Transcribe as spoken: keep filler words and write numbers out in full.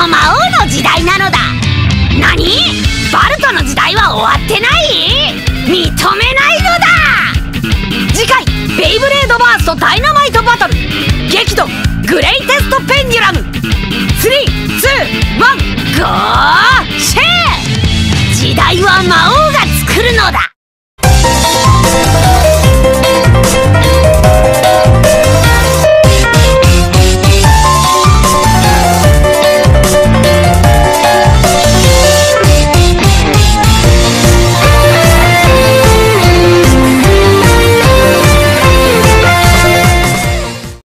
の魔王の時代なのだ。何？バルトの時代は終わってない？認めないのだ。次回ベイブレードバーストダイナマイトバトル激怒グレイテストペンデュラムスリーツーワンゴーシェー。時代は魔